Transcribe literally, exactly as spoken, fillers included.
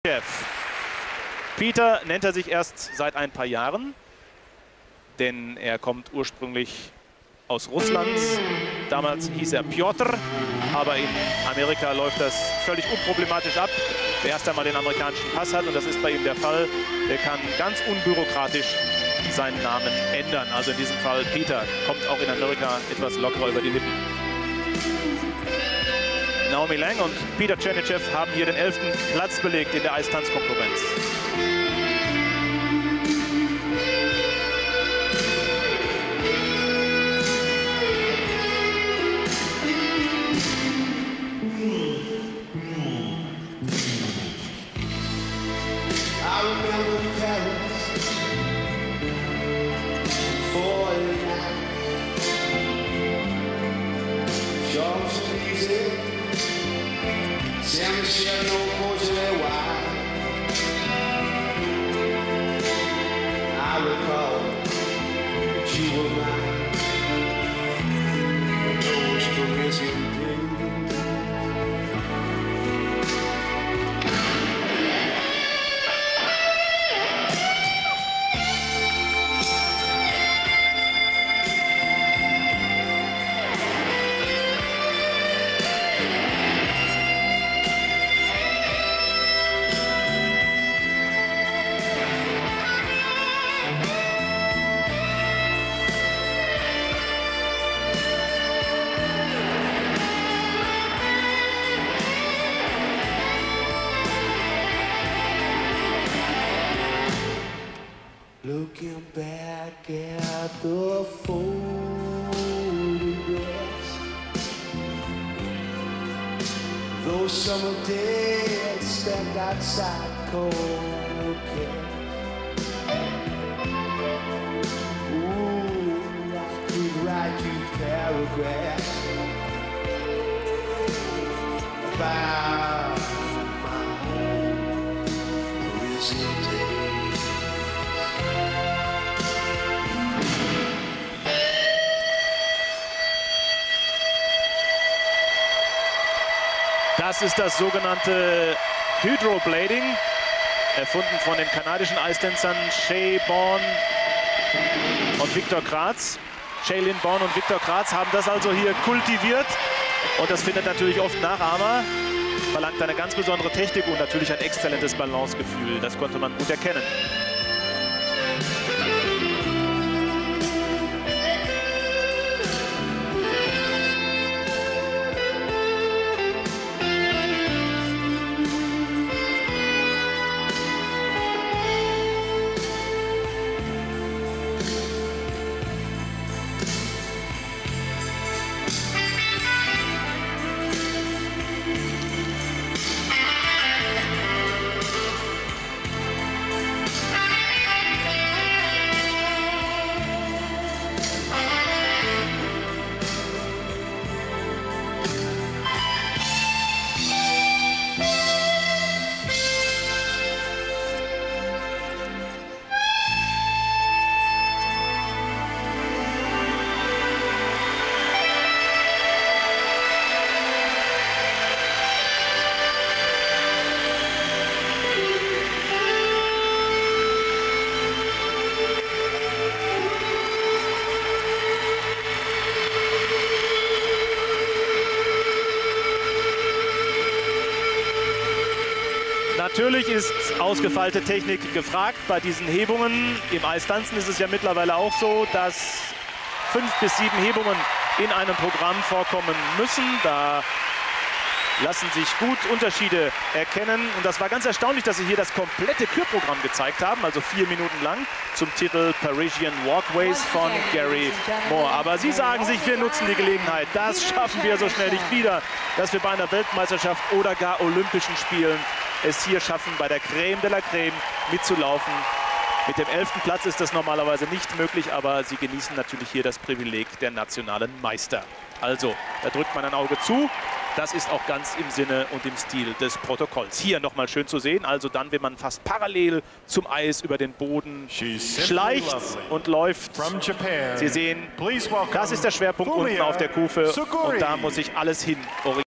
Chef. Peter nennt er sich erst seit ein paar Jahren, denn er kommt ursprünglich aus Russland. Damals hieß er Piotr, aber in Amerika läuft das völlig unproblematisch ab. Wer erst einmal den amerikanischen Pass hat, und das ist bei ihm der Fall, der kann ganz unbürokratisch seinen Namen ändern. Also in diesem Fall Peter kommt auch in Amerika etwas lockerer über die Lippen. Naomi Lang und Peter Tschernyshev haben hier den elften Platz belegt in der Eistanzkonkurrenz. I recall that you were mine, and those Parisian things. Looking back at the photographs, those summer days spent outside Coquette. Ooh, I could write you paragraphs about my home Parisian days. Das ist das sogenannte Hydroblading, erfunden von den kanadischen Eistänzern Shay Bourne und Victor Kratz. Shailene Bourne und Victor Kratz haben das also hier kultiviert, und das findet natürlich oft Nachahmer, verlangt eine ganz besondere Technik und natürlich ein exzellentes Balancegefühl. Das konnte man gut erkennen. Natürlich ist ausgefeilte Technik gefragt bei diesen Hebungen. Im Eistanzen ist es ja mittlerweile auch so, dass fünf bis sieben Hebungen in einem Programm vorkommen müssen. Da lassen sich gut Unterschiede erkennen. Und das war ganz erstaunlich, dass sie hier das komplette Kürprogramm gezeigt haben, also vier Minuten lang, zum Titel Parisian Walkways von Gary Moore. Aber sie sagen sich, wir nutzen die Gelegenheit. Das schaffen wir so schnell nicht wieder, dass wir bei einer Weltmeisterschaft oder gar Olympischen Spielen es hier schaffen, bei der Creme de la Creme mitzulaufen. Mit dem elften Platz ist das normalerweise nicht möglich, aber sie genießen natürlich hier das Privileg der nationalen Meister. Also, da drückt man ein Auge zu. Das ist auch ganz im Sinne und im Stil des Protokolls. Hier nochmal schön zu sehen. Also dann, wenn man fast parallel zum Eis über den Boden schleicht und läuft. Sie sehen, das ist der Schwerpunkt unten auf der Kufe. Und da muss sich alles hin orientieren.